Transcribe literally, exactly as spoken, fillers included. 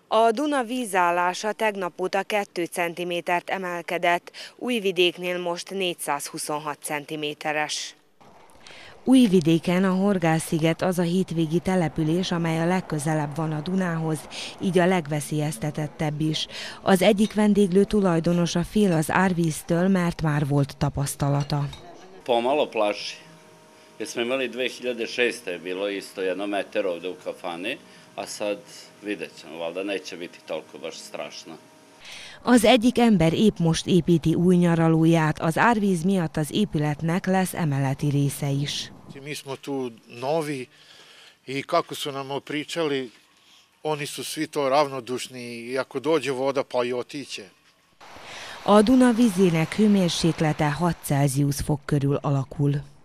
A Duna vízállása tegnap óta két centimétert emelkedett, Újvidéknél most négyszázhuszonhat centiméteres. Újvidéken a Horgász-sziget az a hétvégi település, amely a legközelebb van a Dunához, így a legveszélyeztetettebb is. Az egyik vendéglő tulajdonosa fél az árvíztől, mert már volt tapasztalata. Pomalo plaši, jer smo imali dve hiljade šeste je bilo isto jedno meter ovde u kafani, a sad vidjet ćemo, valjda neće biti toliko baš strašno. Az egyik ember épp most építi új nyaralóját, az árvíz miatt az épületnek lesz emeleti része is. Mi smo tu novi i kako su nam pričali, oni su svi to ravnodušni i ako dođe voda pa i otiće. A Duna vízének hőmérséklete hat Celsius fok körül alakul.